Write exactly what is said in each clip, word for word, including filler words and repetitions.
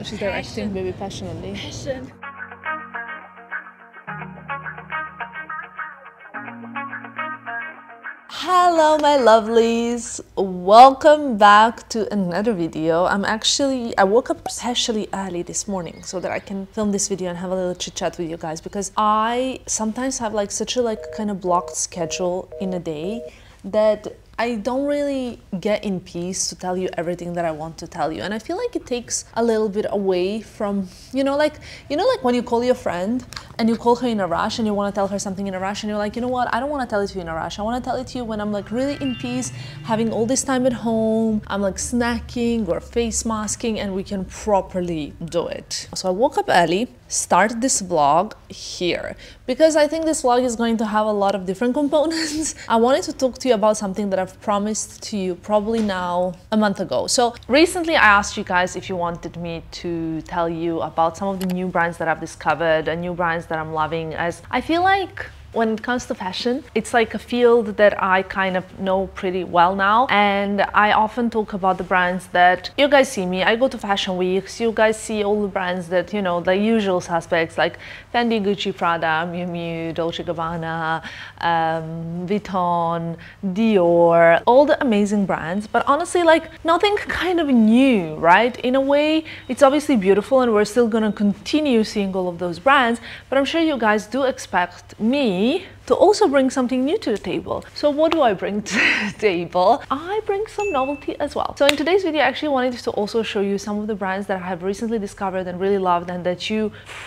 She's directing Baby passionately. Passion. Hello my lovelies, welcome back to another video. I'm actually, I woke up especially early this morning so that I can film this video and have a little chit chat with you guys, because I sometimes have like such a like kind of blocked schedule in a day that I don't really get in peace to tell you everything that I want to tell you. And I feel like it takes a little bit away from, you know, like, you know, like when you call your friend and you call her in a rush and you want to tell her something in a rush and you're like, you know what, I don't want to tell it to you in a rush. I want to tell it to you when I'm like really in peace, having all this time at home, I'm like snacking or face masking, and we can properly do it. So I woke up early, started this vlog here because I think this vlog is going to have a lot of different components. I wanted to talk to you about something that I've promised to you probably now a month ago. So recently I asked you guys if you wanted me to tell you about some of the new brands that I've discovered and new brands that I'm loving, as I feel like when it comes to fashion, it's like a field that I kind of know pretty well now, and I often talk about the brands that you guys see me. I go to fashion weeks, you guys see all the brands that, you know, the usual suspects like Fendi, Gucci, Prada, Miu Miu, Dolce and Gabbana, um, Vuitton, Dior, all the amazing brands, but honestly like nothing kind of new, right? In a way, it's obviously beautiful and we're still gonna continue seeing all of those brands, but I'm sure you guys do expect me to also bring something new to the table. So what do I bring to the table? I bring some novelty as well. So in today's video, I actually wanted to also show you some of the brands that I have recently discovered and really loved, and that you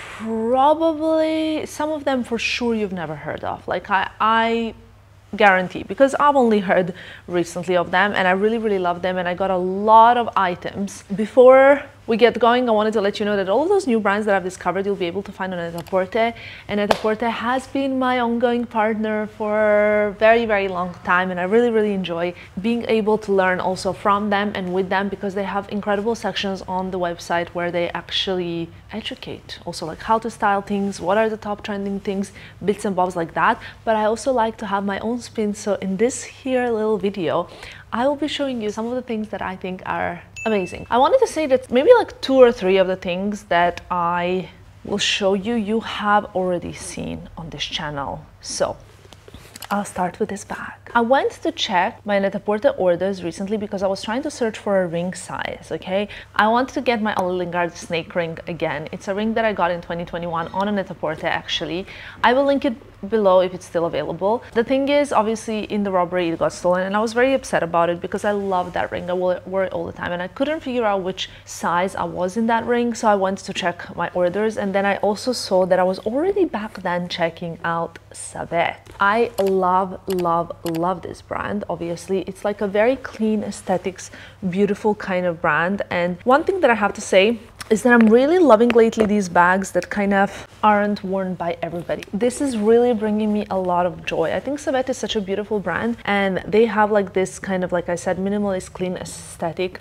probably, some of them for sure you've never heard of. Like I, I guarantee, because I've only heard recently of them and I really really love them, and I got a lot of items. Before we get going, I wanted to let you know that all of those new brands that I've discovered you'll be able to find on Net-a-Porter, and Net-a-Porter has been my ongoing partner for a very very long time, and I really really enjoy being able to learn also from them and with them, because they have incredible sections on the website where they actually educate also like how to style things, what are the top trending things, bits and bobs like that. But I also like to have my own spin, so in this here little video I will be showing you some of the things that I think are amazing. I wanted to say that maybe like two or three of the things that I will show you, you have already seen on this channel. So I'll start with this bag. I went to check my Net-a-Porter orders recently because I was trying to search for a ring size, okay? I wanted to get my Ollie Lingard snake ring again. It's a ring that I got in twenty twenty-one on a Net-a-Porter actually. I will link it below if it's still available. The thing is, obviously in the robbery it got stolen and I was very upset about it because I love that ring. I wore it all the time and I couldn't figure out which size I was in that ring, so I went to check my orders, and then I also saw that I was already back then checking out Savet. I love love love this brand. Obviously it's like a very clean aesthetics, beautiful kind of brand, and one thing that I have to say is that I'm really loving lately these bags that kind of aren't worn by everybody. This is really bringing me a lot of joy. I think Savet is such a beautiful brand, and they have like this kind of, like I said, minimalist, clean aesthetic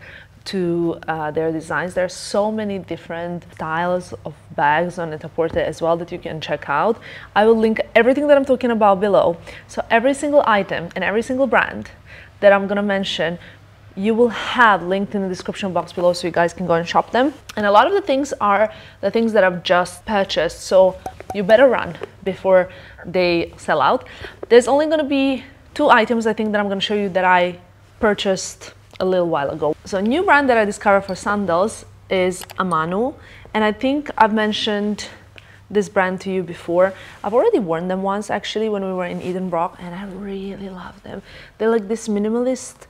to uh, their designs. There are so many different styles of bags on Net-a-Porter as well that you can check out. I will link everything that I'm talking about below. So every single item and every single brand that I'm gonna mention, you will have linked in the description box below, so you guys can go and shop them. And a lot of the things are the things that I've just purchased, so you better run before they sell out. There's only going to be two items I think that I'm going to show you that I purchased a little while ago. So a new brand that I discovered for sandals is Amanu, and I think I've mentioned this brand to you before. I've already worn them once actually when we were in Edinburgh, and I really love them. They're like this minimalist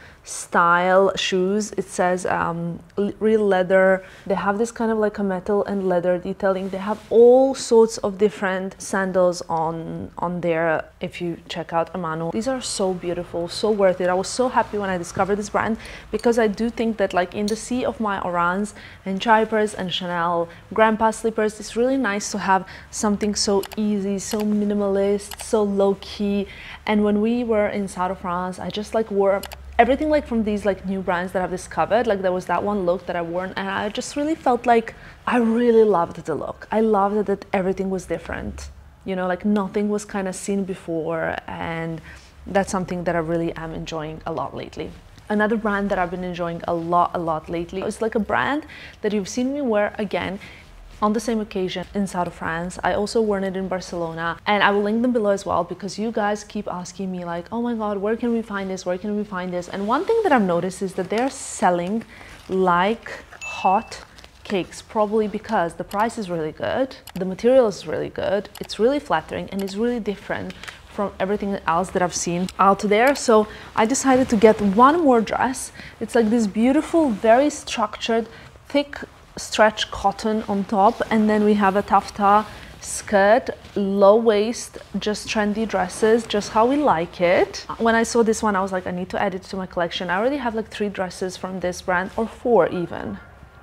style shoes. It says um, real leather. They have this kind of like a metal and leather detailing. They have all sorts of different sandals on on there if you check out Amanu. These are so beautiful, so worth it. I was so happy when I discovered this brand, because I do think that like in the sea of my Orans and Chypers and Chanel grandpa slippers, it's really nice to have something so easy, so minimalist, so low-key. And when we were in South of France, I just like wore everything like from these like new brands that I've discovered. Like there was that one look that I wore and I just really felt like I really loved the look. I loved that everything was different, you know, like nothing was kind of seen before, and that's something that I really am enjoying a lot lately. Another brand that I've been enjoying a lot, a lot lately. It's like a brand that you've seen me wear again on the same occasion in South of France. I also worn it in Barcelona, and I will link them below as well, because you guys keep asking me like, oh my god, where can we find this, where can we find this? And one thing that I've noticed is that they're selling like hot cakes, probably because the price is really good, the material is really good, it's really flattering, and it's really different from everything else that I've seen out there. So I decided to get one more dress. It's like this beautiful, very structured, thick stretch cotton on top, and then we have a taffeta skirt, low waist, just trendy dresses, just how we like it. When I saw this one, I was like, I need to add it to my collection. I already have like three dresses from this brand, or four even.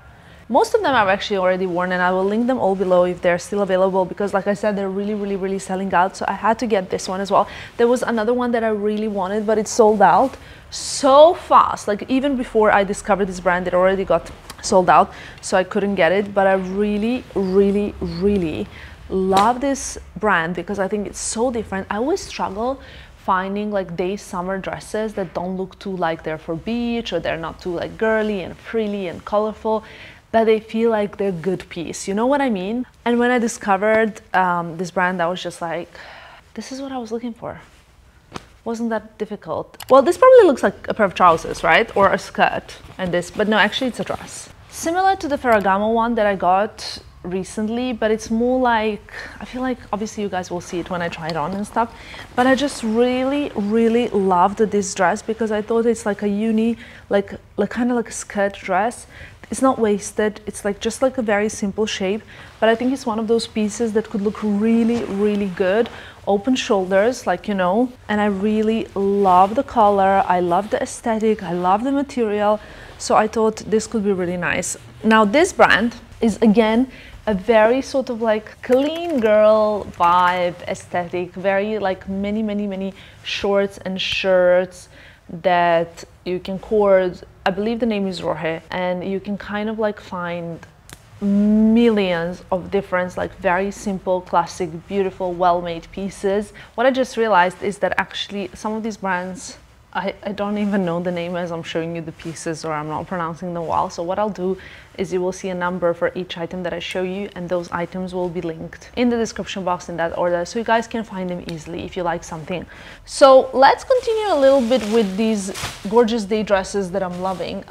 Most of them I've actually already worn, and I will link them all below if they're still available, because like I said, they're really, really, really selling out. So I had to get this one as well. There was another one that I really wanted, but it sold out so fast. Like even before I discovered this brand, it already got sold out, so I couldn't get it. But I really, really, really love this brand because I think it's so different. I always struggle finding like day summer dresses that don't look too like they're for beach, or they're not too like girly and frilly and colorful, but they feel like they're good piece, you know what I mean? And when I discovered um, this brand, I was just like, this is what I was looking for. Wasn't that difficult. Well, this probably looks like a pair of trousers, right? Or a skirt and this, but no, actually it's a dress. Similar to the Ferragamo one that I got recently, but it's more like, I feel like obviously you guys will see it when I try it on and stuff, but I just really, really loved this dress because I thought it's like a uni, like, like kind of like a skirt dress. It's not waisted, it's like just like a very simple shape, but I think it's one of those pieces that could look really, really good. Open shoulders, like, you know, and I really love the color, I love the aesthetic, I love the material, so I thought this could be really nice. Now this brand is again a very sort of like clean girl vibe aesthetic, very like many, many, many shorts and shirts that you can cord. I believe the name is Rohe, and you can kind of like find millions of different like very simple, classic, beautiful, well-made pieces. What I just realized is that actually some of these brands, I, I don't even know the name as I'm showing you the pieces, or I'm not pronouncing them well. So what I'll do is you will see a number for each item that I show you, and those items will be linked in the description box in that order, so you guys can find them easily if you like something. So let's continue a little bit with these gorgeous day dresses that I'm loving.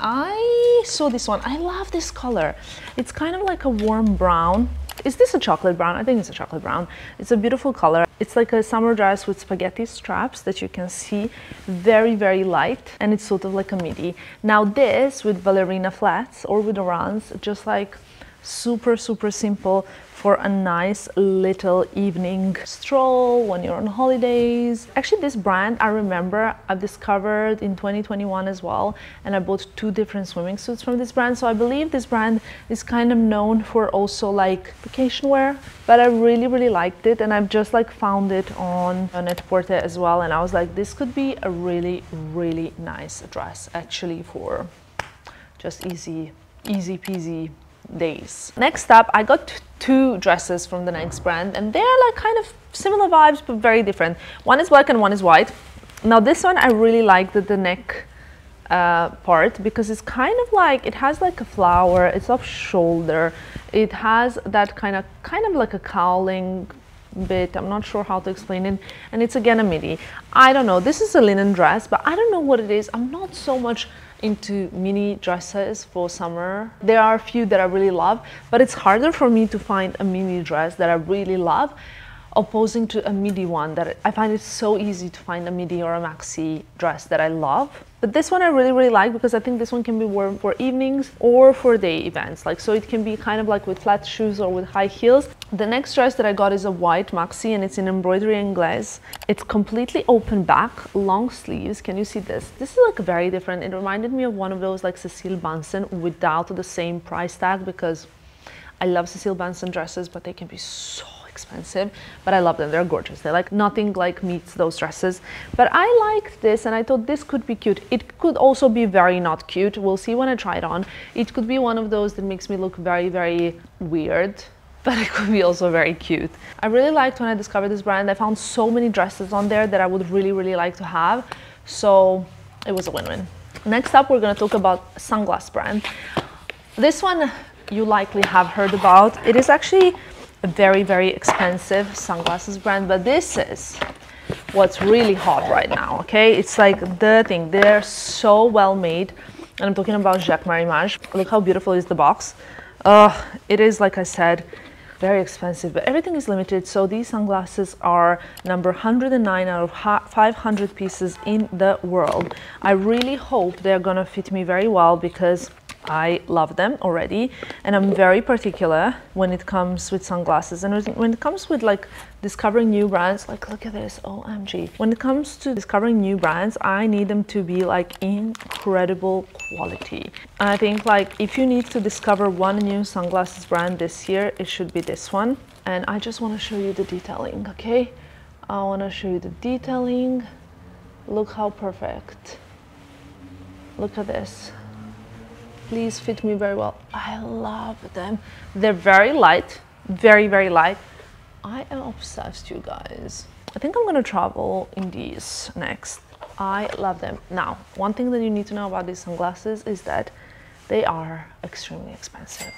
I saw this one. I love this color. It's kind of like a warm brown. Is this a chocolate brown? I think it's a chocolate brown. It's a beautiful color. It's like a summer dress with spaghetti straps that you can see, very, very light, and it's sort of like a midi. Now this with ballerina flats or with the runs, just like super, super simple for a nice little evening stroll when you're on holidays. Actually, this brand I remember I've discovered in twenty twenty-one as well, and I bought two different swimming suits from this brand. So I believe this brand is kind of known for also like vacation wear, but I really, really liked it, and I've just like found it on Net-a-Porter as well, and I was like, this could be a really, really nice dress actually for just easy, easy peasy days. Next up, I got two dresses from the next brand, and they're like kind of similar vibes but very different. One is black and one is white. Now this one I really like the, the neck uh, part, because it's kind of like, it has like a flower, it's off shoulder, it has that kind of kind of like a cowling bit. I'm not sure how to explain it, and it's again a midi. I don't know, this is a linen dress, but I don't know what it is. I'm not so much into mini dresses for summer. There are a few that I really love, but it's harder for me to find a mini dress that I really love, opposing to a midi one that I find it so easy to find a midi or a maxi dress that I love. But this one I really, really like because I think this one can be worn for evenings or for day events. Like, so it can be kind of like with flat shoes or with high heels. The next dress that I got is a white maxi, and it's in embroidery and glaze. It's completely open back, long sleeves. Can you see this? This is like very different. It reminded me of one of those like Cecile Bunsen without the same price tag, because I love Cecile Bunsen dresses, but they can be so expensive, but I love them. They're gorgeous. They're like nothing like meets those dresses, but I liked this and I thought this could be cute. It could also be very not cute. We'll see when I try it on. It could be one of those that makes me look very, very weird, but it could be also very cute. I really liked when I discovered this brand. I found so many dresses on there that I would really, really like to have, so it was a win-win. Next up, we're going to talk about sunglass brand. This one you likely have heard about. It is actually a very, very expensive sunglasses brand, but this is what's really hot right now, okay? It's like the thing. They're so well made. And I'm talking about Jacquemus. Look how beautiful is the box. Uh, it is, like I said, very expensive, but everything is limited. So these sunglasses are number one hundred nine out of five hundred pieces in the world. I really hope they're gonna fit me very well because I love them already, and I'm very particular when it comes with sunglasses, and when it comes with like discovering new brands. Like, look at this, O M G. When it comes to discovering new brands, I need them to be like incredible quality. And I think like if you need to discover one new sunglasses brand this year, it should be this one. And I just want to show you the detailing, okay? I want to show you the detailing. Look how perfect. Look at this. Please fit me very well. I love them. They're very light, very, very light. I am obsessed, you guys. I think I'm gonna travel in these next. I love them. Now, one thing that you need to know about these sunglasses is that they are extremely expensive.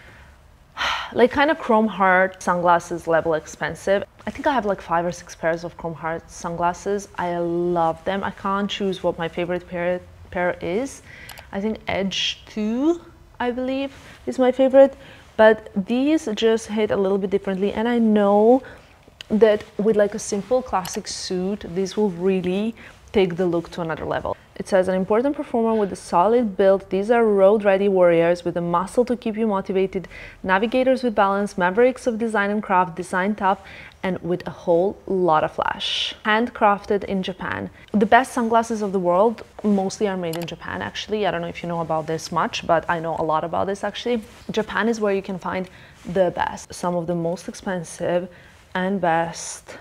Like kind of chrome heart sunglasses level expensive. I think I have like five or six pairs of chrome heart sunglasses. I love them. I can't choose what my favorite pair, pair is. I think Edge two, I believe, is my favorite, but these just hit a little bit differently, and I know that with like a simple classic suit, these will really take the look to another level. It says an important performer with a solid build. These are road-ready warriors with the muscle to keep you motivated, navigators with balance, mavericks of design and craft, design tough, and with a whole lot of flash. Handcrafted in Japan. The best sunglasses of the world mostly are made in Japan, actually. I don't know if you know about this much, but I know a lot about this, actually. Japan is where you can find the best. Some of the most expensive and best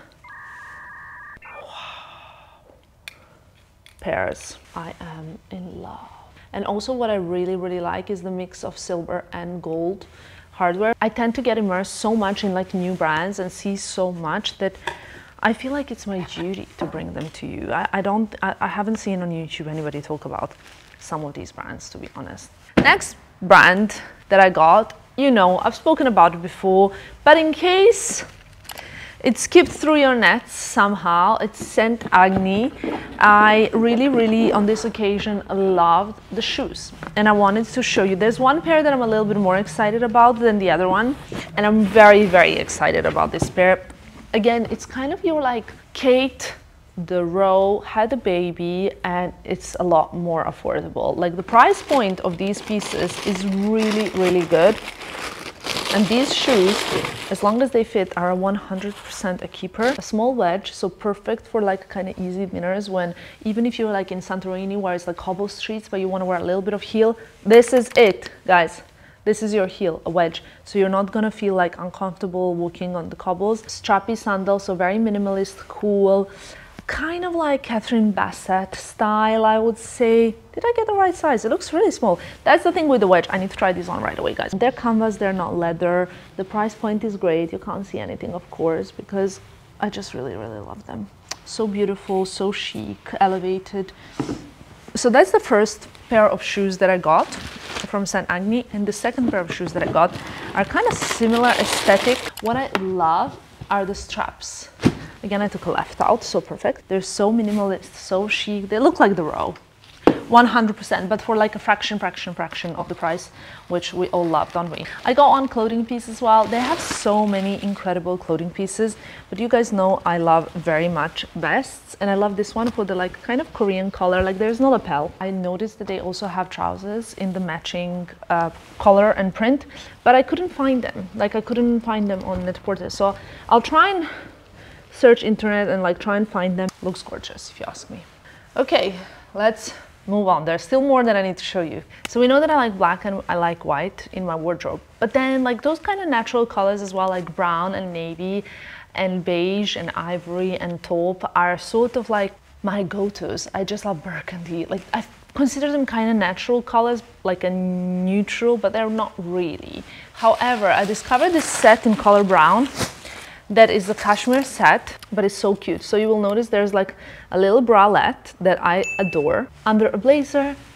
pairs. I am in love. And also what I really, really like is the mix of silver and gold hardware. I tend to get immersed so much in like new brands and see so much that I feel like it's my duty to bring them to you. I, I don't, I, I haven't seen on YouTube anybody talk about some of these brands, to be honest. Next brand that I got, you know, I've spoken about it before, but in case it skipped through your nets somehow, it's Saint Agni. I really, really, on this occasion, loved the shoes. And I wanted to show you. There's one pair that I'm a little bit more excited about than the other one. And I'm very, very excited about this pair. Again, it's kind of your like Khaite, the row, had a baby, and it's a lot more affordable. Like the price point of these pieces is really, really good. And these shoes, as long as they fit, are one hundred percent a keeper. A small wedge, so perfect for like kind of easy dinners when, even if you're like in Santorini where it's like cobble streets, but you want to wear a little bit of heel, this is it, guys. This is your heel, a wedge. So you're not gonna feel like uncomfortable walking on the cobbles. Strappy sandals, so very minimalist, cool. Kind of like Catherine Bassett style, I would say. Did I get the right size? It looks really small. That's the thing with the wedge. I need to try these on right away, guys. They're canvas, they're not leather. The price point is great. You can't see anything, of course, because I just really, really love them. So beautiful, so chic, elevated. So that's the first pair of shoes that I got from Saint Agni. And the second pair of shoes that I got are kind of similar aesthetic. What I love are the straps. Again, I took a left out, so perfect. They're so minimalist, so chic. They look like the row, one hundred percent, but for like a fraction, fraction, fraction of the price, which we all love, don't we? I got one clothing piece as well. They have so many incredible clothing pieces, but you guys know I love very much vests, and I love this one for the like kind of Korean color. Like there's no lapel. I noticed that they also have trousers in the matching uh, color and print, but I couldn't find them. Like I couldn't find them on Net-a-Porter, so I'll try and search internet and like try and find them. Looks gorgeous if you ask me. Okay, let's move on. There's still more that I need to show you. So we know that I like black and I like white in my wardrobe, but then like those kind of natural colors as well, like brown and navy and beige and ivory and taupe are sort of like my go-tos. I just love burgundy. Like I consider them kind of natural colors, like a neutral, but they're not really. However, I discovered this set in color brown that is the Cashmere set, but it's so cute. So you will notice there's like a little bralette that I adore under a blazer.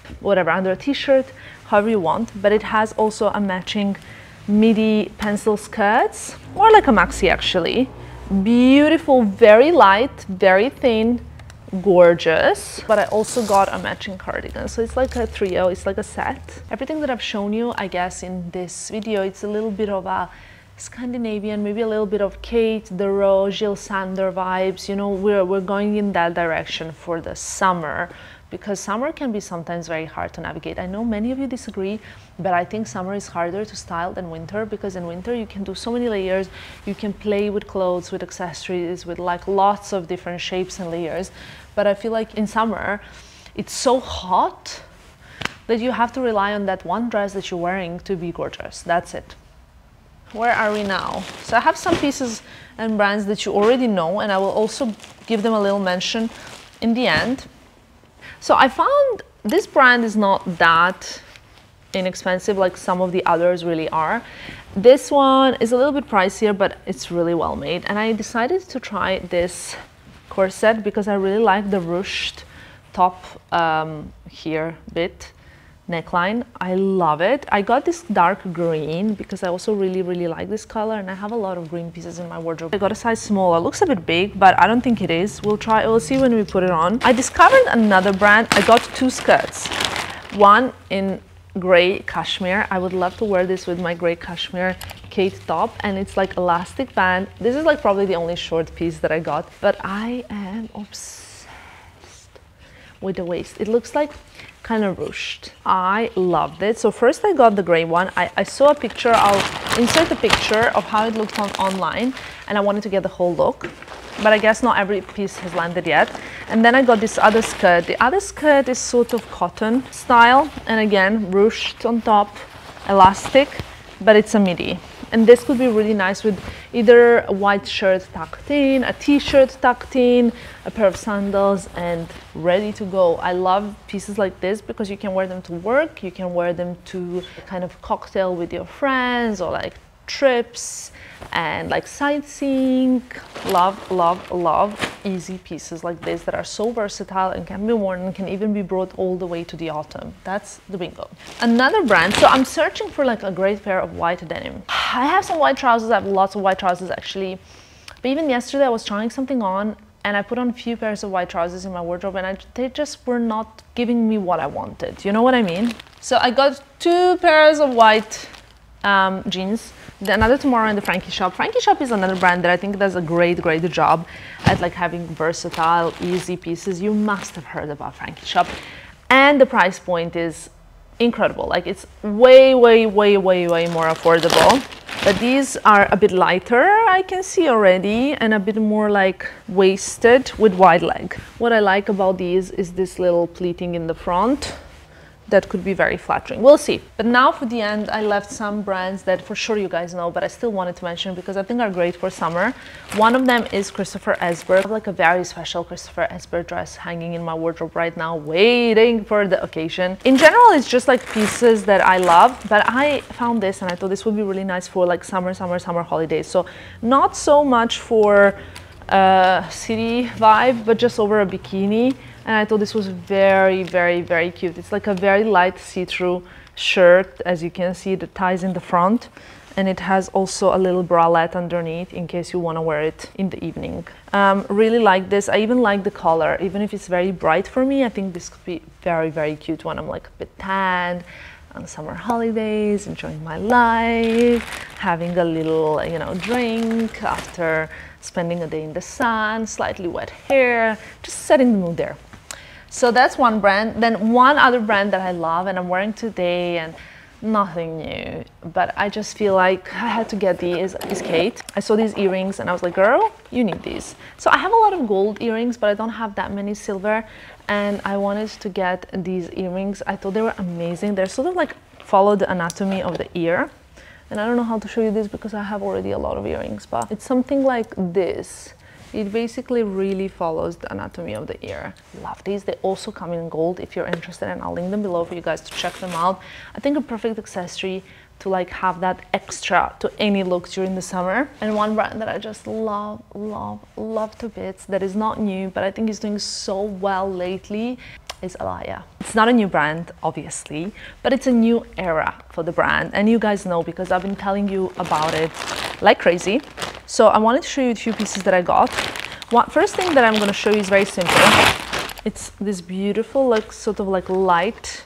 whatever, under a t-shirt, however you want. But it has also a matching midi pencil skirts, more like a maxi actually. Beautiful, very light, very thin, gorgeous. But I also got a matching cardigan, so it's like a trio, it's like a set. Everything that I've shown you, I guess, in this video, it's a little bit of a Scandinavian, maybe a little bit of Khaite, Dior, Jill Sander vibes. You know, we're, we're going in that direction for the summer, because summer can be sometimes very hard to navigate. I know many of you disagree, but I think summer is harder to style than winter, because in winter you can do so many layers, you can play with clothes, with accessories, with like lots of different shapes and layers. But I feel like in summer it's so hot that you have to rely on that one dress that you're wearing to be gorgeous. That's it. Where are we now? So I have some pieces and brands that you already know, and I will also give them a little mention in the end. So I found this brand is not that inexpensive like some of the others really are. This one is a little bit pricier, but it's really well made. And I decided to try this corset because I really like the ruched top um, here bit. Neckline, I love it. I got this dark green because I also really really like this color, and I have a lot of green pieces in my wardrobe. I got a size small. It looks a bit big, but I don't think it is. We'll try, we'll see when we put it on. I discovered another brand. I got two skirts, one in gray cashmere. I would love to wear this with my gray cashmere Khaite top, and it's like elastic band. This is like probably the only short piece that I got, but I am obsessed with the waist. It looks like kind of ruched. I loved it. So first I got the gray one. I, I saw a picture. I'll insert a picture of how it looked on online, and I wanted to get the whole look, but I guess not every piece has landed yet. And then I got this other skirt. The other skirt is sort of cotton style, and again ruched on top, elastic, but it's a midi. And this could be really nice with either a white shirt tucked in, a t-shirt tucked in, a pair of sandals, and ready to go. I love pieces like this because you can wear them to work, you can wear them to kind of cocktail with your friends, or like trips and like sightseeing. Love, love, love easy pieces like this that are so versatile and can be worn and can even be brought all the way to the autumn. That's the bingo. Another brand, so I'm searching for like a great pair of white denim. I have some white trousers, I have lots of white trousers actually, but even yesterday I was trying something on and I put on a few pairs of white trousers in my wardrobe, and I, they just were not giving me what I wanted. You know what I mean? So I got two pairs of white um, jeans. The another tomorrow in the Frankie Shop. Frankie Shop is another brand that I think does a great, great job at like having versatile, easy pieces. You must have heard about Frankie Shop. And the price point is incredible. Like it's way, way, way, way, way more affordable. But these are a bit lighter, I can see already, and a bit more like waisted with wide leg. What I like about these is this little pleating in the front. That could be very flattering. We'll see. But now for the end, I left some brands that for sure you guys know, but I still wanted to mention because I think are great for summer. One of them is Christopher Esber. I have like a very special Christopher Esber dress hanging in my wardrobe right now, waiting for the occasion. In general, it's just like pieces that I love, but I found this and I thought this would be really nice for like summer, summer, summer holidays. So not so much for uh, city vibe, but just over a bikini. And I thought this was very, very, very cute. It's like a very light see-through shirt, as you can see, that ties in the front. And it has also a little bralette underneath in case you want to wear it in the evening. Um, really like this. I even like the color. Even if it's very bright for me, I think this could be very, very cute when I'm like a bit tanned on summer holidays, enjoying my life, having a little, you know, drink after spending a day in the sun, slightly wet hair, just setting the mood there. So that's one brand. Then one other brand that I love and I'm wearing today, and nothing new, but I just feel like I had to get these, is Khaite. I saw these earrings and I was like, girl, you need these. So I have a lot of gold earrings, but I don't have that many silver, and I wanted to get these earrings. I thought they were amazing. They're sort of like follow the anatomy of the ear. And I don't know how to show you this because I have already a lot of earrings, but it's something like this. It basically really follows the anatomy of the ear. Love these. They also come in gold if you're interested, and I'll link them below for you guys to check them out. I think a perfect accessory to like have that extra to any look during the summer. And one brand that I just love, love, love to bits that is not new, but I think is doing so well lately. is Alaya. It's not a new brand, obviously, but it's a new era for the brand. And you guys know because I've been telling you about it like crazy. So I wanted to show you a few pieces that I got. One, first thing that I'm going to show you is very simple. It's this beautiful, like sort of like light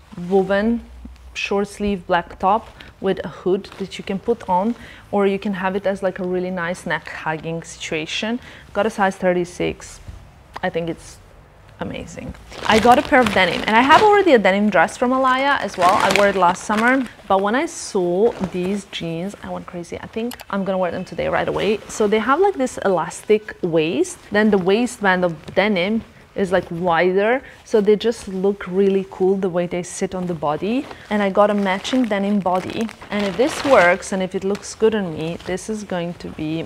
woven short sleeve black top with a hood that you can put on, or you can have it as like a really nice neck hugging situation. Got a size thirty-six. I think it's amazing. I got a pair of denim, and I have already a denim dress from Alaya as well. I wore it last summer, but when I saw these jeans, I went crazy. I think I'm gonna wear them today right away. So they have like this elastic waist, then the waistband of denim is like wider, so they just look really cool the way they sit on the body. And I got a matching denim body, and if this works and if it looks good on me, this is going to be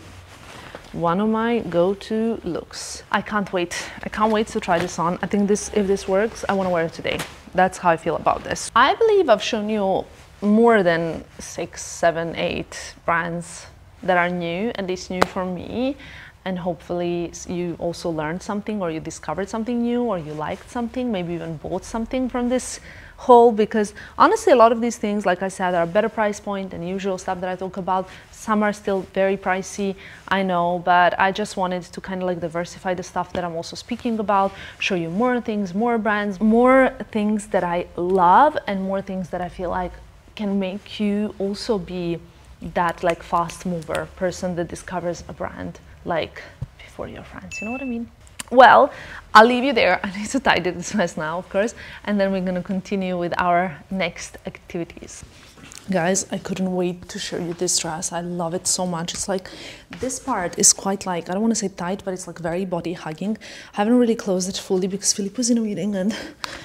one of my go-to looks. I can't wait. I can't wait to try this on. I think this, if this works, I want to wear it today. That's how I feel about this. I believe I've shown you more than six, seven, eight brands that are new, at least new for me. And hopefully you also learned something, or you discovered something new, or you liked something, maybe even bought something from this haul, because honestly a lot of these things, like I said, are a better price point than usual stuff that I talk about. Some are still very pricey, I know, but I just wanted to kind of like diversify the stuff that I'm also speaking about, show you more things, more brands, more things that I love, and more things that I feel like can make you also be that like fast mover person that discovers a brand like before your friends, you know what I mean? Well, I'll leave you there. I need to tidy this mess now, of course, and then we're gonna continue with our next activities. Guys, I couldn't wait to show you this dress. I love it so much. It's like, this part is quite like, I don't want to say tight, but it's like very body hugging. I haven't really closed it fully because Philip was in a meeting and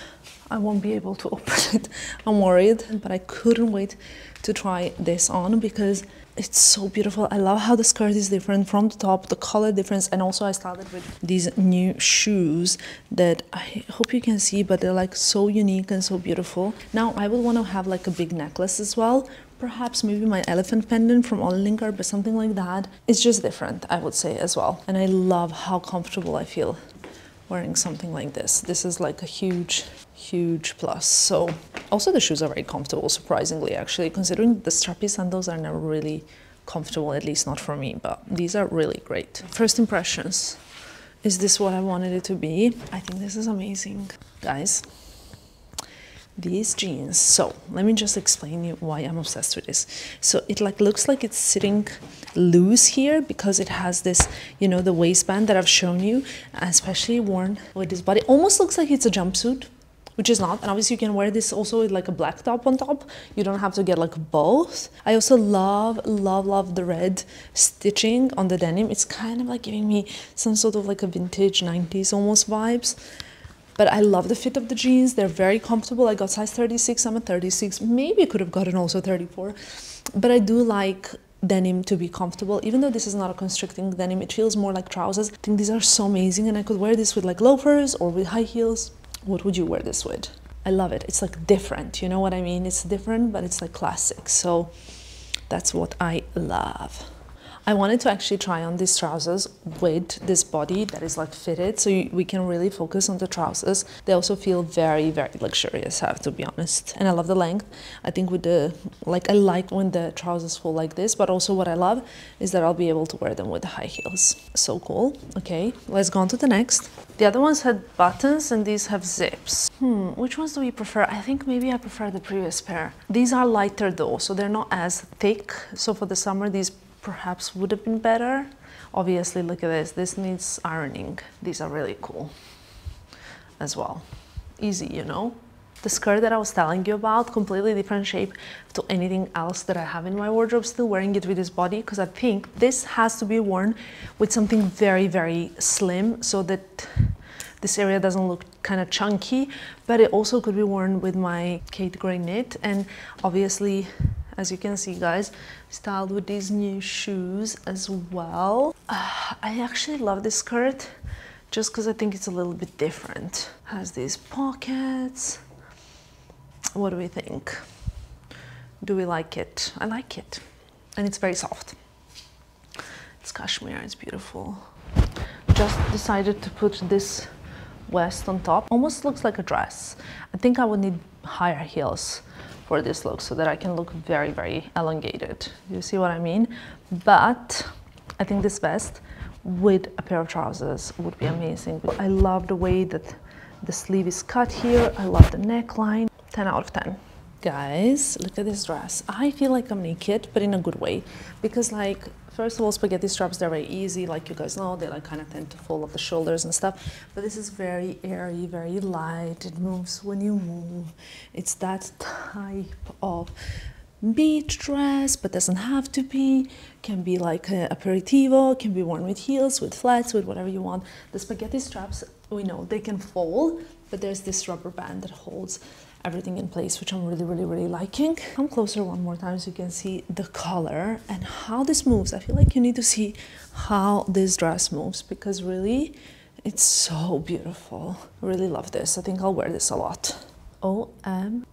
I won't be able to open it. I'm worried, but I couldn't wait to try this on because it's so beautiful. I love how the skirt is different from the top, the color difference, and also I styled it with these new shoes that I hope you can see, but they're like so unique and so beautiful. Now I would want to have like a big necklace as well, perhaps maybe my elephant pendant from Olinger, but something like that. It's just different, I would say, as well. And I love how comfortable I feel wearing something like this. This is like a huge huge plus. So also the shoes are very comfortable, surprisingly, actually, considering the strappy sandals are never really comfortable, at least not for me, but these are really great. First impressions. Is this what I wanted it to be? I think this is amazing. Guys, these jeans, so let me just explain you why I'm obsessed with this. So it like looks like it's sitting loose here because it has this, you know, the waistband that I've shown you, especially worn with this body. Almost looks like it's a jumpsuit, which is not. And obviously you can wear this also with like a black top on top. You don't have to get like both. I also love, love, love the red stitching on the denim. It's kind of like giving me some sort of like a vintage nineties almost vibes. But I love the fit of the jeans. They're very comfortable. I got size thirty-six, I'm a thirty-six. Maybe I could have gotten also thirty-four. But I do like denim to be comfortable. Even though this is not a constricting denim, it feels more like trousers. I think these are so amazing, and I could wear this with like loafers or with high heels. What would you wear this with? I love it. It's like different, you know what I mean? It's different, but it's like classic. So that's what I love. I wanted to actually try on these trousers with this body that is like fitted, so you, we can really focus on the trousers. They also feel very, very luxurious, I have to be honest. And I love the length. I think with the, like I like when the trousers fall like this, but also what I love is that I'll be able to wear them with the high heels. So cool. Okay, let's go on to the next. The other ones had buttons and these have zips. Hmm, which ones do we prefer? I think maybe I prefer the previous pair. These are lighter though, so they're not as thick. So for the summer, these perhaps would have been better. Obviously, look at this. This needs ironing. These are really cool as well. Easy, you know? The skirt that I was telling you about, completely different shape to anything else that I have in my wardrobe. Still wearing it with this body because I think this has to be worn with something very, very slim so that this area doesn't look kind of chunky, but it also could be worn with my Khaite gray knit. And obviously, as you can see, guys, styled with these new shoes as well. Uh, I actually love this skirt just because I think it's a little bit different. Has these pockets. What do we think? Do we like it? I like it. And it's very soft. It's cashmere, it's beautiful. Just decided to put this vest on top. Almost looks like a dress. I think I would need higher heels for this look so that I can look very, very elongated. You see what I mean? But I think this vest with a pair of trousers would be amazing. I love the way that the sleeve is cut here. I love the neckline. ten out of ten. Guys, look at this dress. I feel like I'm naked, but in a good way. Because like, first of all, spaghetti straps, they're very easy. Like you guys know, they like kind of tend to fall off the shoulders and stuff. But this is very airy, very light. It moves when you move. It's that type of beach dress, but doesn't have to be. Can be like an aperitivo, can be worn with heels, with flats, with whatever you want. The spaghetti straps, we know they can fall, but there's this rubber band that holds everything in place, which I'm really, really, really liking. Come closer one more time so you can see the color and how this moves. I feel like you need to see how this dress moves because really, it's so beautiful. I really love this. I think I'll wear this a lot. O M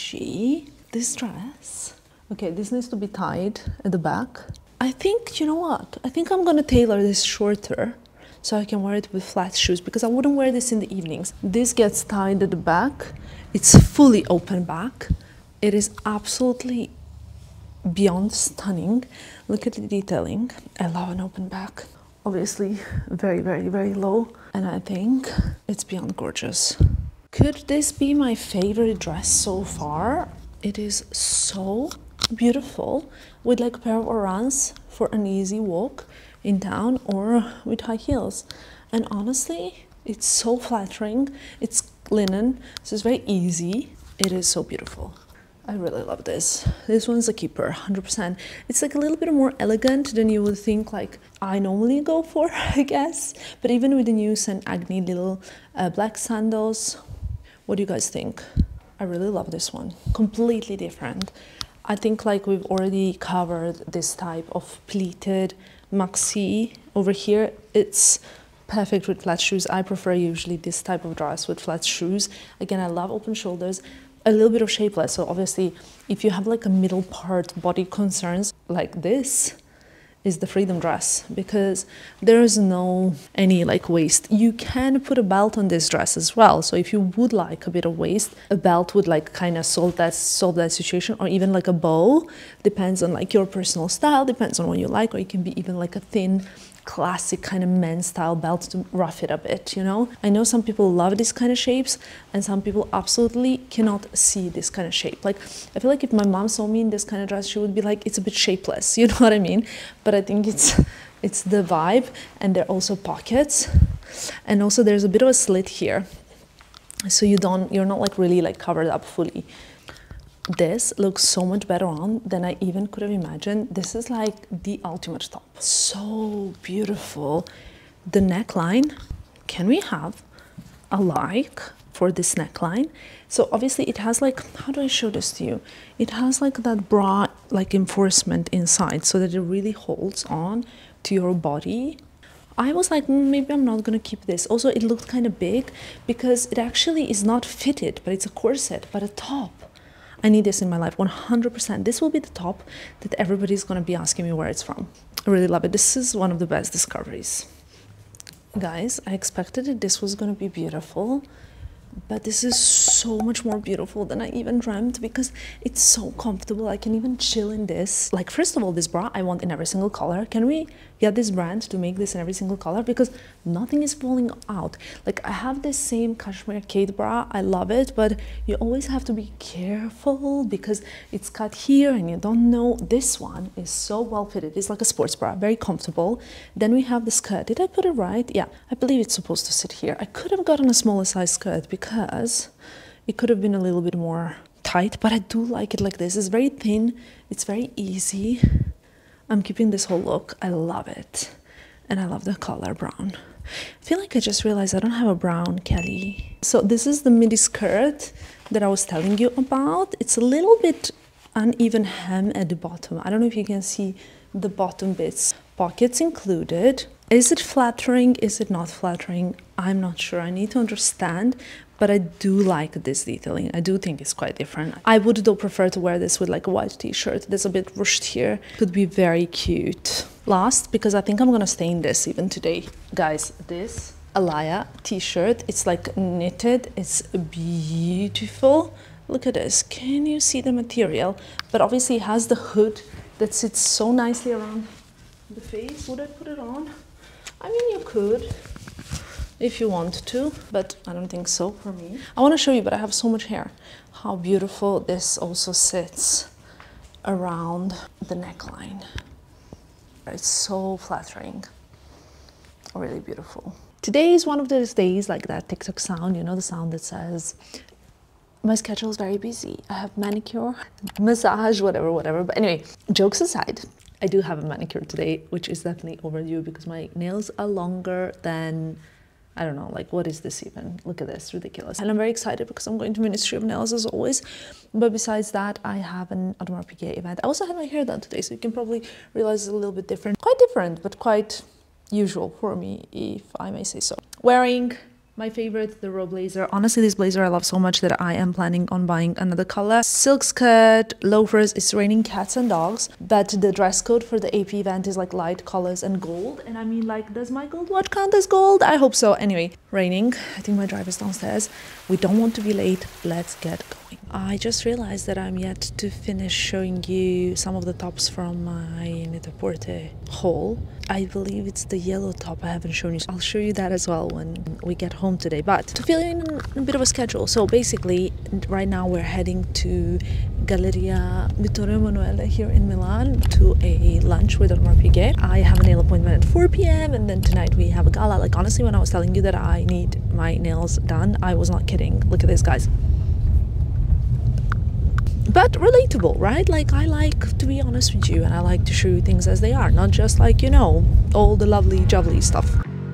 G, this dress. Okay, this needs to be tied at the back. I think, you know what? I think I'm gonna tailor this shorter so I can wear it with flat shoes because I wouldn't wear this in the evenings. This gets tied at the back. It's fully open back. It is absolutely beyond stunning. Look at the detailing. I love an open back. Obviously, very, very, very low. And I think it's beyond gorgeous. Could this be my favorite dress so far? It is so beautiful with like a pair of Orange for an easy walk in town or with high heels. And honestly, it's so flattering. It's linen, so it's very easy. It is so beautiful. I really love this. This one's a keeper, one hundred percent. It's like a little bit more elegant than you would think like I normally go for, I guess. But even with the new Saint Agni little uh, black sandals, what do you guys think? I really love this one. Completely different. I think like we've already covered this type of pleated maxi over here. It's perfect with flat shoes. I prefer usually this type of dress with flat shoes. Again, I love open shoulders, a little bit of shapeless. So obviously, if you have like a middle part body concerns, like this is the freedom dress because there is no any like waist. You can put a belt on this dress as well. So if you would like a bit of waist, a belt would like kind of solve that solve that situation, or even like a bow. Depends on like your personal style, depends on what you like, or it can be even like a thin classic kind of men's style belt to rough it a bit, you know. I know some people love these kind of shapes and some people absolutely cannot see this kind of shape. Like I feel like if my mom saw me in this kind of dress, she would be like, it's a bit shapeless, you know what I mean? But I think it's it's the vibe. And there are also pockets, and also there's a bit of a slit here, so you don't you're not like really like covered up fully. This looks so much better on than I even could have imagined. This is like the ultimate top. So beautiful. The neckline, can we have a like for this neckline? So obviously it has like, how do I show this to you? It has like that bra like enforcement inside so that it really holds on to your body. I was like, mm, maybe I'm not gonna keep this. Also, it looked kind of big because it actually is not fitted, but it's a corset, but a top. I need this in my life, one hundred percent. This will be the top that everybody's going to be asking me where it's from. I really love it. This is one of the best discoveries. Guys, I expected that this was going to be beautiful, but this is so much more beautiful than I even dreamt because it's so comfortable. I can even chill in this. Like, first of all, this bra I want in every single color. Can we get this brand to make this in every single color? Because nothing is falling out. Like, I have this same Cashmere Khaite bra. I love it, but you always have to be careful because it's cut here and you don't know. This one is so well fitted. It's like a sports bra, very comfortable. Then we have the skirt. Did I put it right? Yeah, I believe it's supposed to sit here. I could have gotten a smaller size skirt because it could have been a little bit more tight, but I do like it like this. It's very thin. It's very easy. I'm keeping this whole look. I love it. And I love the color brown. I feel like I just realized I don't have a brown Kelly. So this is the midi skirt that I was telling you about. It's a little bit uneven hem at the bottom. I don't know if you can see the bottom bits. Pockets included. Is it flattering? Is it not flattering? I'm not sure. I need to understand. But I do like this detailing. I do think it's quite different. I would though prefer to wear this with like a white t-shirt. That's a bit rushed here. Could be very cute. Last, because I think I'm gonna stay in this even today. Guys, this Alaya t-shirt. It's like knitted. It's beautiful. Look at this. Can you see the material? But obviously it has the hood that sits so nicely around the face. Would I put it on? I mean, you could if you want to, but I don't think so for me. I want to show you, but I have so much hair, how beautiful this also sits around the neckline. It's so flattering, really beautiful. Today is one of those days like that TikTok sound, you know, the sound that says, my schedule is very busy. I have manicure, massage, whatever, whatever. But anyway, jokes aside, I do have a manicure today, which is definitely overdue because my nails are longer than, I don't know, like what is this even? Look at this, ridiculous. And I'm very excited because I'm going to Ministry of Nails as always. But besides that, I have an Audemars Piguet event. I also had my hair done today, so you can probably realize it's a little bit different. Quite different, but quite usual for me, if I may say so. Wearing my favorite, the raw blazer. Honestly, this blazer I love so much that I am planning on buying another color. Silk skirt, loafers. It's raining cats and dogs, but the dress code for the A P event is like light colors and gold. And I mean, like, does my gold watch count as gold? I hope so. Anyway, raining. I think my driver's downstairs. We don't want to be late. Let's get going. I just realized that I'm yet to finish showing you some of the tops from my Net-a-Porter haul. I believe it's the yellow top I haven't shown you. I'll show you that as well when we get home today. But to fill in a bit of a schedule, so basically right now we're heading to Galleria Vittorio Emanuele here in Milan to a lunch with Audemars Piguet. I have a nail appointment at four p m and then tonight we have a gala. Like, honestly, when I was telling you that I need my nails done, I was not kidding. Look at this, guys. But relatable, right? Like, I like to be honest with you and I like to show you things as they are, not just like, you know, all the lovely jubbly stuff.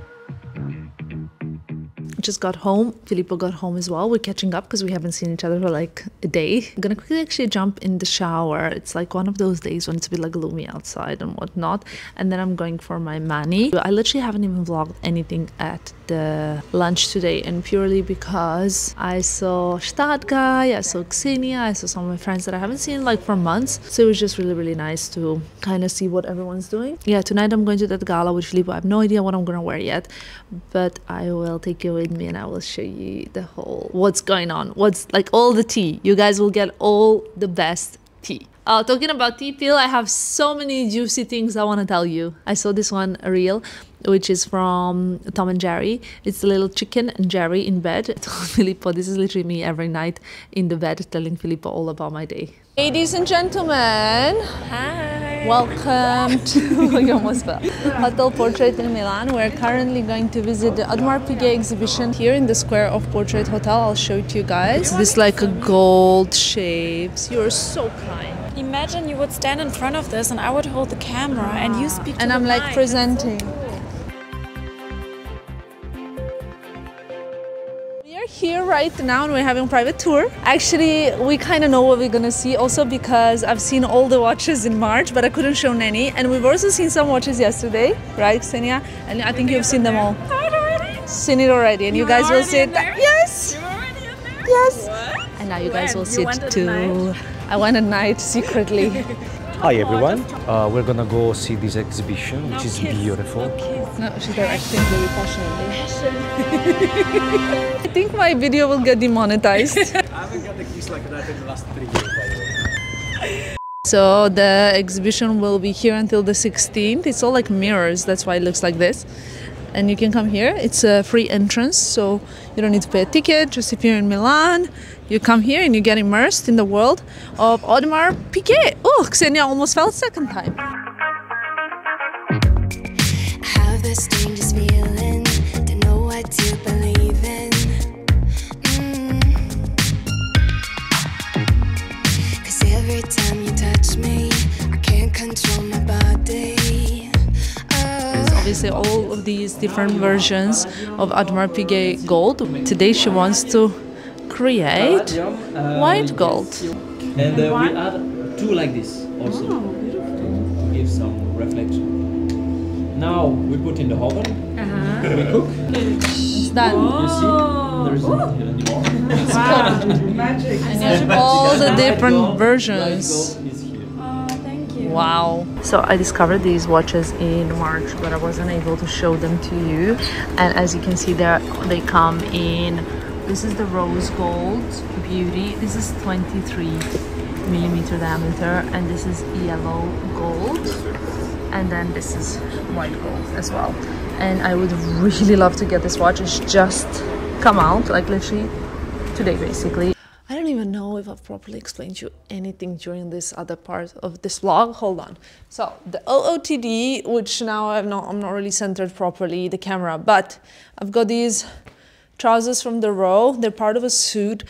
Just got home. Filippo got home as well. We're catching up because we haven't seen each other for like a day. I'm gonna quickly actually jump in the shower. It's like one of those days when it's a bit like gloomy outside and whatnot. And then I'm going for my mani. I literally haven't even vlogged anything at the lunch today, and purely because I saw Stadtguy, I saw Xenia, I saw some of my friends that I haven't seen like for months. So it was just really, really nice to kind of see what everyone's doing. Yeah, tonight I'm going to that gala with Filippo. I have no idea what I'm gonna wear yet, but I will take you with me and I will show you the whole what's going on, what's like all the tea. You guys will get all the best tea. Oh, talking about tea pill, I have so many juicy things I want to tell you. I saw this one reel, which is from Tom and Jerry. It's a little chicken and Jerry in bed. I told Filippo, this is literally me every night in the bed telling Filippo all about my day. Ladies and gentlemen, hi. Welcome to you almost fell. Hotel Portrait in Milan. We're currently going to visit the Audemars Piguet exhibition here in the square of Portrait Hotel. I'll show it to you guys. This like a gold shapes. You're so kind. Imagine you would stand in front of this and I would hold the camera and you speak to and the I'm like mic. presenting. We are here right now and we're having a private tour. Actually, we kind of know what we're gonna see also because I've seen all the watches in March, but I couldn't show any. And we've also seen some watches yesterday, right, Xenia? And I think you've seen them all. Seen it already, and you, you guys will sit. Yes. You were already in there? Yes. What? And now you when? guys will you sit too. I went at night secretly. Hi everyone, uh, we're gonna go see this exhibition, which no is kiss. beautiful. No, no, she's directing really passionately. I think my video will get demonetized. I haven't got a kiss like that in the last three years, by the way. So the exhibition will be here until the sixteenth. It's all like mirrors, that's why it looks like this. And you can come here. It's a free entrance, so you don't need to pay a ticket. Just if you're in Milan, you come here and you get immersed in the world of Audemars Piguet. Oh, Xenia almost fell a second time. Have the strangest feeling to know what to believe in. Mm. 'Cause every time you touch me, I can't control my body. Obviously all of these different versions of Audemars Piguet gold. Today she wants to create white gold. And uh, we add two like this also to give some reflection. Now we put in the oven. Uh-huh. We cook. It's done. You see, there isn't anymore. Wow, magic. And you have all the different versions. Is here. Oh, thank you. Wow. So I discovered these watches in March, but I wasn't able to show them to you. And as you can see there, they come in, this is the rose gold beauty. This is twenty-three millimeter diameter, and this is yellow gold. And then this is white gold as well. And I would really love to get this watch. It's just come out, like literally today basically. I don't even know if I've properly explained to you anything during this other part of this vlog. Hold on. So the O O T D, which now I'm not, I'm not really centered properly, the camera, but I've got these trousers from the row. They're part of a suit.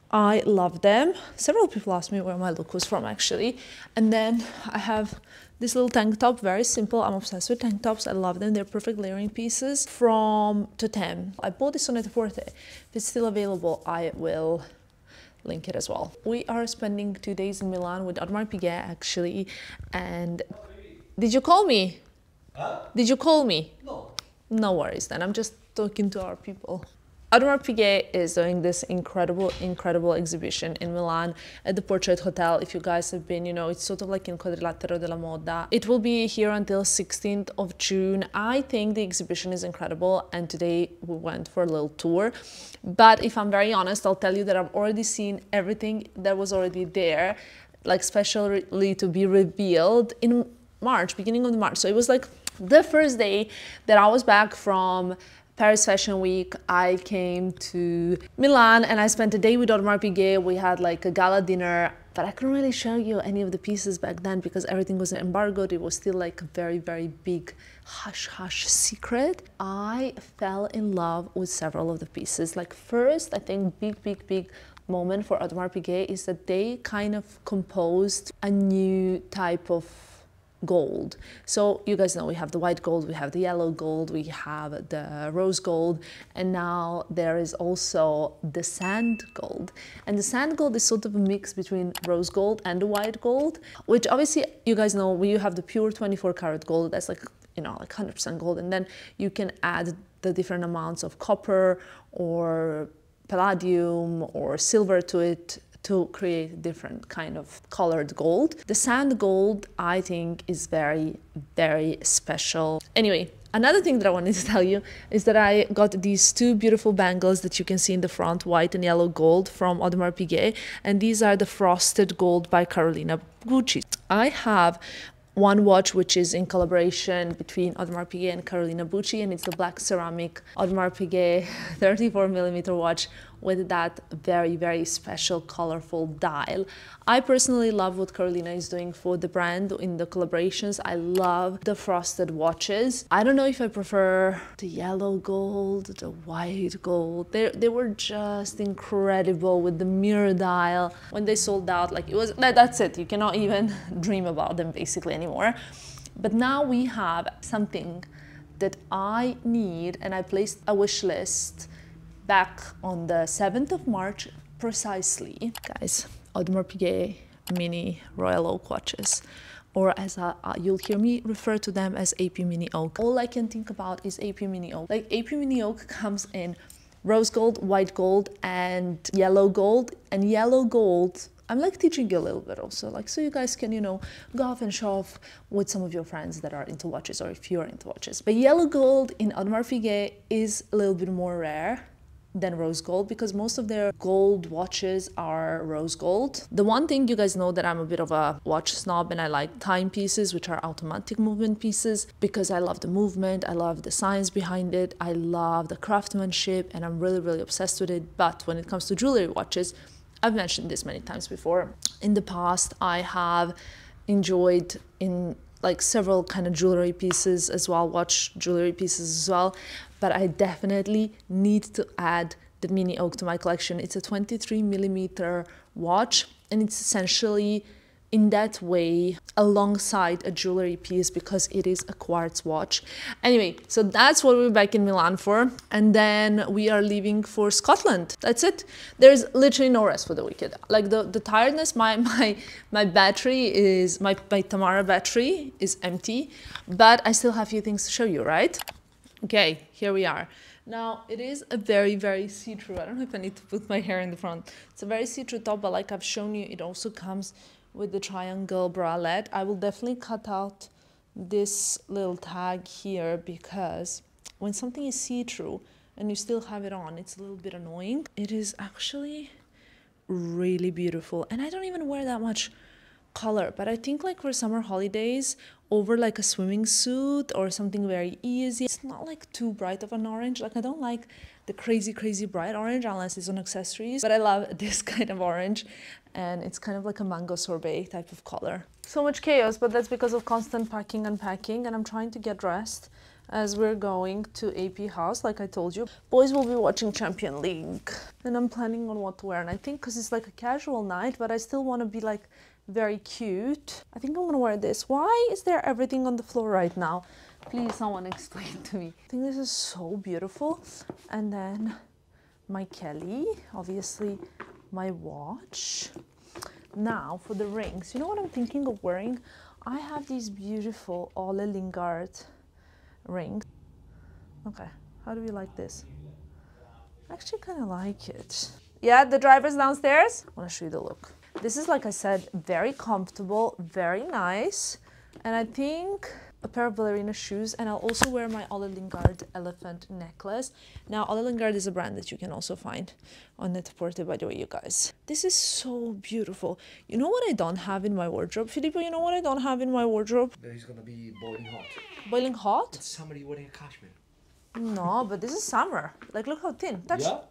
I love them. Several people asked me where my look was from actually. And then I have this little tank top, very simple. I'm obsessed with tank tops. I love them. They're perfect layering pieces from Totem. I bought this on Net-a-Porter. If it's still available, I will link it as well. We are spending two days in Milan with Audemars Piguet actually. And did you call me? Huh? Did you call me? No. No worries then. I'm just talking to our people. Audemars Piguet is doing this incredible, incredible exhibition in Milan at the Portrait Hotel. If you guys have been, you know, it's sort of like in Quadrilatero della Moda. It will be here until sixteenth of June. I think the exhibition is incredible, and today we went for a little tour. But if I'm very honest, I'll tell you that I've already seen everything that was already there, like specially to be revealed in March, beginning of March. So it was like the first day that I was back from Paris Fashion Week. I came to Milan and I spent a day with Audemars Piguet. We had like a gala dinner, but I couldn't really show you any of the pieces back then because everything was embargoed. It was still like a very, very big hush hush secret. I fell in love with several of the pieces. Like first, I think big, big, big moment for Audemars Piguet is that they kind of composed a new type of gold. So you guys know we have the white gold, we have the yellow gold, we have the rose gold, and now there is also the sand gold. And the sand gold is sort of a mix between rose gold and the white gold, which obviously you guys know we have the pure twenty-four karat gold. That's like, you know, like one hundred percent gold, and then you can add the different amounts of copper or palladium or silver to it to create different kind of colored gold. The sand gold, I think, is very, very special. Anyway, another thing that I wanted to tell you is that I got these two beautiful bangles that you can see in the front, white and yellow gold from Audemars Piguet, and these are the frosted gold by Carolina Bucci. I have one watch which is in collaboration between Audemars Piguet and Carolina Bucci, and it's the black ceramic Audemars Piguet thirty-four millimeter watch with that very, very special colorful dial. I personally love what Carolina is doing for the brand in the collaborations. I love the frosted watches. I don't know if I prefer the yellow gold, the white gold. They, they were just incredible with the mirror dial. When they sold out, like it was, that's it. You cannot even dream about them basically anymore. But now we have something that I need, and I placed a wish list back on the seventh of March precisely. Guys, Audemars Piguet mini Royal Oak watches, or as a, uh, you'll hear me refer to them as A P Mini Oak. All I can think about is A P Mini Oak. Like A P Mini Oak comes in rose gold, white gold, and yellow gold. And yellow gold, I'm like teaching you a little bit also, like so you guys can, you know, go off and show off with some of your friends that are into watches, or if you're into watches. But yellow gold in Audemars Piguet is a little bit more rare than rose gold because most of their gold watches are rose gold. The one thing you guys know that I'm a bit of a watch snob, and I like timepieces, which are automatic movement pieces, because I love the movement, I love the science behind it, I love the craftsmanship, and I'm really, really obsessed with it. But when it comes to jewelry watches, I've mentioned this many times before. In the past, I have enjoyed in like several kind of jewelry pieces as well, watch jewelry pieces as well, but I definitely need to add the Mini Oak to my collection. It's a twenty-three millimeter watch, and it's essentially in that way alongside a jewelry piece because it is a quartz watch. Anyway, so that's what we're back in Milan for, and then we are leaving for Scotland. That's it. There's literally no rest for the weekend. Like the, the tiredness, my my my battery is my, my Tamara battery is empty, but I still have a few things to show you, right? Okay, here we are. Now, it is a very, very see-through. I don't know if I need to put my hair in the front. It's a very see-through top, but like I've shown you, it also comes with the triangle bralette. I will definitely cut out this little tag here because when something is see-through and you still have it on, it's a little bit annoying. It is actually really beautiful, and I don't even wear that much color, but I think like for summer holidays over like a swimming suit or something very easy, it's not like too bright of an orange. Like I don't like the crazy crazy bright orange unless it's on accessories, but I love this kind of orange, and it's kind of like a mango sorbet type of color. So much chaos, but that's because of constant packing and packing, and I'm trying to get dressed as we're going to A P house, like I told you. Boys will be watching Champion League, and I'm planning on what to wear, and I think because it's like a casual night, but I still want to be like very cute, I think I'm gonna wear this. Why is there everything on the floor right now? Please someone explain to me. I think this is so beautiful. And then my Kelly, obviously my watch. Now for the rings, you know what I'm thinking of wearing? I have these beautiful Ole Lingard rings. Okay, how do we like this? I actually kind of like it. Yeah, the driver's downstairs. I want to show you the look. This is, like I said, very comfortable, very nice, and I think a pair of ballerina shoes, and I'll also wear my Ole Lingard elephant necklace. Now, Ole Lingard is a brand that you can also find on Net-a-Porter, by the way, you guys. This is so beautiful. You know what I don't have in my wardrobe? Filippo, you know what I don't have in my wardrobe? There's gonna be boiling hot. Boiling hot? It's somebody wearing a cashmere. No, but this is summer. Like, look how thin. Touch. Yeah?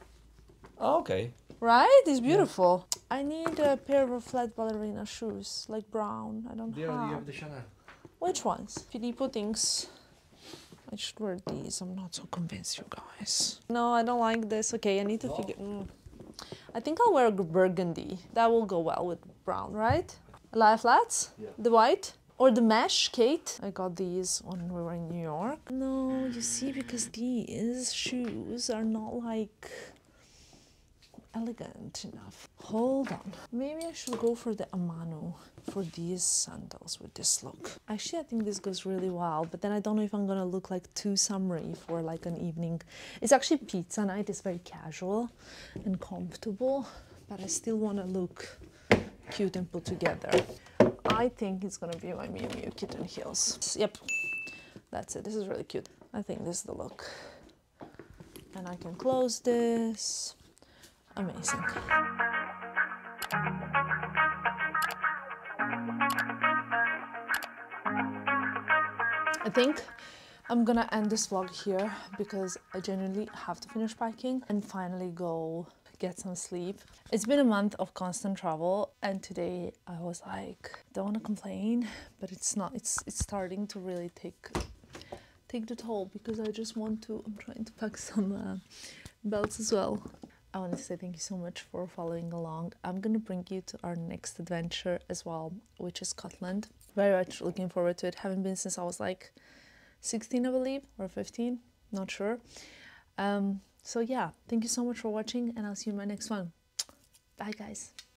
Oh, okay. Right? It's beautiful. Yeah. I need a pair of flat ballerina shoes, like brown. I don't Yeah, have. you have the Chanel. Which ones? Filippo thinks I should wear these. I'm not so convinced, you guys. No, I don't like this. Okay, I need to no. figure... Mm. I think I'll wear a burgundy. That will go well with brown, right? Lie flats? Yeah. The white? Or the mesh, Kate? I got these when we were in New York. No, you see, because these shoes are not like... elegant enough. Hold on. Maybe I should go for the Amano for these sandals with this look. Actually, I think this goes really well, but then I don't know if I'm gonna look like too summery for like an evening. It's actually pizza night. It's very casual and comfortable, but I still want to look cute and put together. I think it's gonna be my Miu Miu kitten heels. Yep, that's it. This is really cute. I think this is the look. And I can close this. Amazing. I think I'm gonna end this vlog here because I genuinely have to finish packing and finally go get some sleep. It's been a month of constant travel, and today I was like, don't want to complain, but it's not. It's it's starting to really take take the toll because I just want to. I'm trying to pack some uh, belts as well. I want to say thank you so much for following along. I'm going to bring you to our next adventure as well, which is Scotland. Very much looking forward to it. Haven't been since I was like sixteen, I believe, or fifteen, not sure. Um, so yeah, thank you so much for watching, and I'll see you in my next one. Bye, guys.